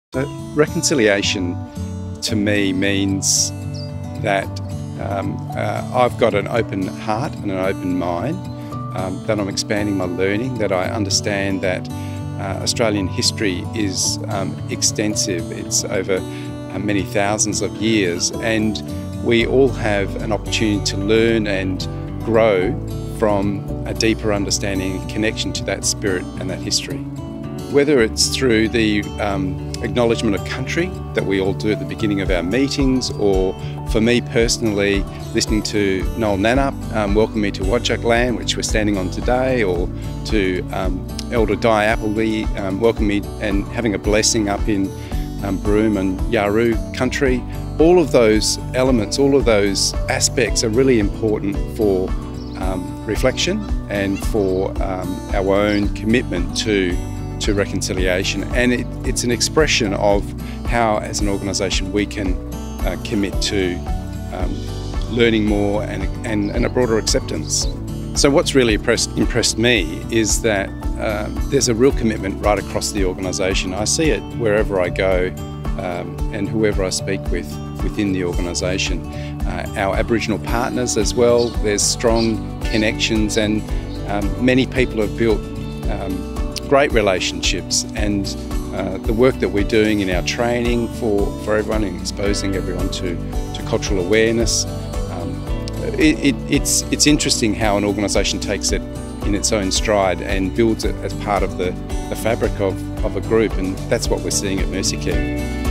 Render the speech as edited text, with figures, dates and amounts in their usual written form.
So reconciliation to me means that I've got an open heart and an open mind, that I'm expanding my learning, that I understand that Australian history is extensive. It's over many thousands of years, and we all have an opportunity to learn and grow from a deeper understanding and connection to that spirit and that history. Whether it's through the acknowledgement of country that we all do at the beginning of our meetings, or for me personally, listening to Noel Nannup welcome me to Whadjuk land, which we're standing on today, or to Elder Di Appleby welcome me and having a blessing up in Broome and Yarroo country. All of those elements, all of those aspects are really important for reflection and for our own commitment to reconciliation, and it's an expression of how as an organisation we can commit to learning more and a broader acceptance. So what's really impressed me is that there's a real commitment right across the organisation. I see it wherever I go and whoever I speak with within the organisation. Our Aboriginal partners as well, there's strong connections, and many people have built great relationships, and the work that we're doing in our training for everyone and exposing everyone to cultural awareness. It's interesting how an organisation takes it in its own stride and builds it as part of the fabric of a group, and that's what we're seeing at MercyCare.